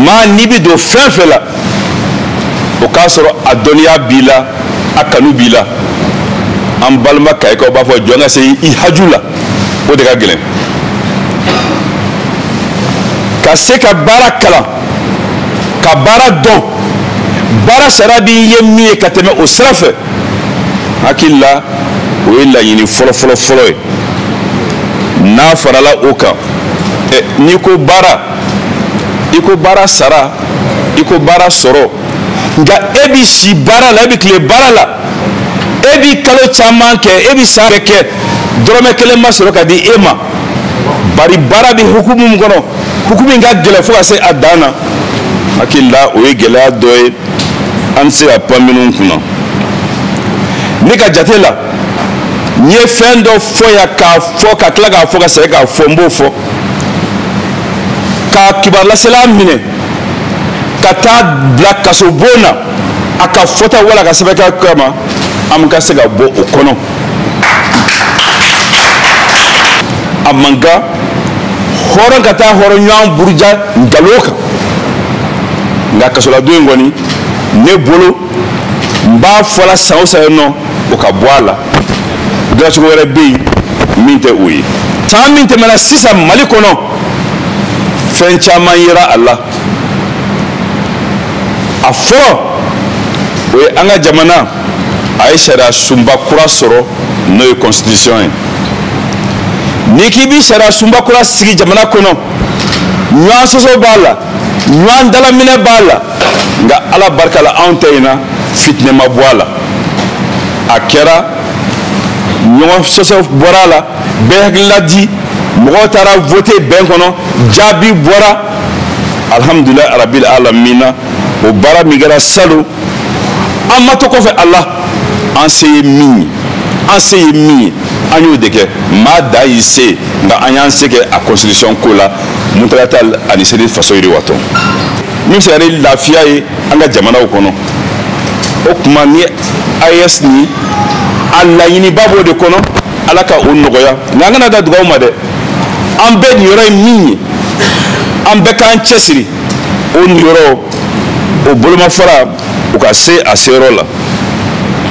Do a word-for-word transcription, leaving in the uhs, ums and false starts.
maa n'i bɛ don fɛn fɛn la o k'a sɔrɔ a dɔnniya b'i la a kanu b'i la an balima kayikaw b'a fɔ jɔn ka se i haju la o de ka gɛlɛn ka se ka baara kalan ka baara dɔn baara sara b'i ye min ye ka tɛmɛ o sira fɛ hakili la o ye laɲini fɔlɔ fɔlɔ fɔlɔ ye n'a farala o kan ɛ n'i ko baara i ko baara sara i ko baara sɔrɔ nka e bɛ si baara la e bɛ tile baara la e bɛ kalo caman kɛ e bɛ san bɛɛ kɛ dɔrɔmɛ kelen ma sɔrɔ ka di e ma bari baara bɛ hukumu min kɔnɔ hukumu in ka gɛlɛn fo ka se a dan na hakili la o ye gɛlɛya dɔ ye an tɛ se ka pan minnu kunna ne ka jate la n ye fɛn dɔ fɔ yan k'a fɔ ka tila k'a fɔ ka segin k'a fɔ n b'o fɔ ka kibaru lasela minɛ ka taa bila kaso bon na a ka fɔta wala ka sɛbɛn kama an ka se ka bɔ o kɔnɔ a man kan hɔrɔn ka taa hɔrɔn ɲɔgɔn buruja nkalon kan nka kasoladon in kɔni ne bolo n b'a fɔla san o san yen nɔ o ka bɔ a la dilancogo wɛrɛ bɛ yen min tɛ o ye san min tɛmɛna sisan mali kɔnɔ fɛn caman yera a la a fɔlɔ o ye an ka jamana a ye sariya sunba kura sɔrɔ n'o ye constitution ye n'i k'i bi sariya sunba kura sigi jamana kɔnɔ ɲɔgɔn sɔsɔ b'a la ɲɔgɔn dalaminɛ b'a la nka ala barika la anw ta in na fitinɛ ma bɔ a la a kɛra ɲɔgɔn sɔsɔ bɔra a la bɛɛ hakilila di mɔgɔw taara vote bɛn kɔnɔ jaabi bɔra alhamdulilayi arabil alamina o baara min kɛra salon an ma to kɔfɛ a la an se ye min ye an se ye min ye an y'o de kɛ maa da y'i se nka an y'an se kɛ a constitution ko la Muntaka ani Seydi faso yiriwatɔ min se yɛrɛ lafiya ye an ka jamanaw kɔnɔ o tuma ni A E S ni a laɲiniba b'o de kɔnɔ ala ka o nɔgɔya nka an kana da dugawu ma dɛ an bɛɛ nin yɔrɔ ye min ye an bɛɛ k'an cɛsiri o nin yɔrɔ o bolomafara o ka se a seyɔrɔ la